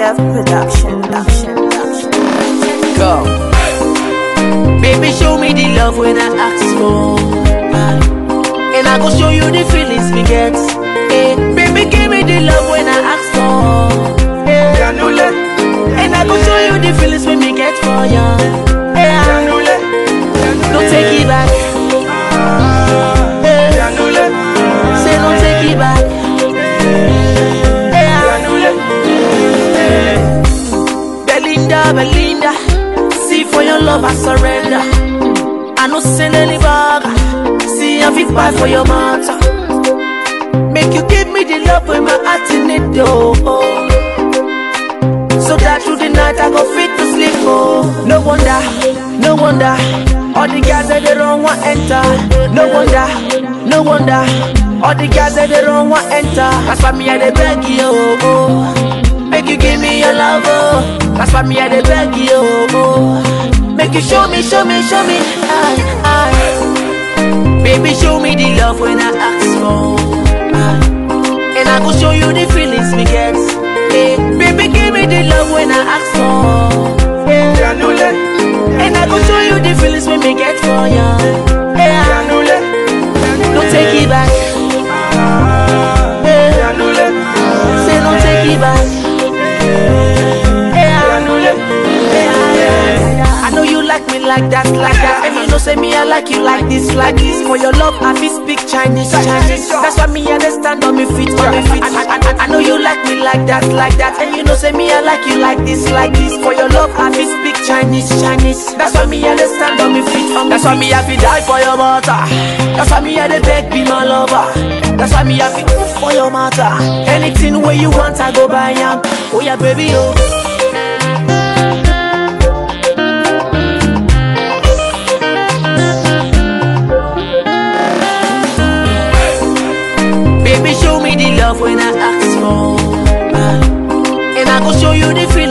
Dev Production. Go. Baby, show me the love when I ask for, and I go show you the feelings we get. Baby, give me the love when I ask for, and I go show you the feelings when we get for you. Don't take it back. Say don't take it back. Belinda, see for your love I surrender. I no send any bag. See I fit buy for your matter. Make you give me the love when my heart in it though. So that through the night I go fit to sleep. Oh, no wonder, all the guys that they don't want enter. No wonder, all the guys that they don't want enter. That's why me I dey beg you, make you give me your love, oh. That's why me I dey beg you, oh. Make you show me, baby, show me the love when I ask for, and I go show you the feelings we get. Baby, give me the love when I ask for, and I go show you the feelings when we get for you. Don't take it back. Say don't take it back. I know you like me like that, and you know say me I like you like this. For your love I feel speak Chinese. That's why me I dey stand on me feet, I know you like me like that, and you know say me I like you like this. For your love I feel speak Chinese. That's why me I dey stand on me feet. That's why me I feel die for your matter. That's why me I dey beg be my lover. That's why me I feel move for your matter. Anything where you want I go buy am. Oh yeah baby oh. Baby, show me the love when I ask for, and I go show you the feeling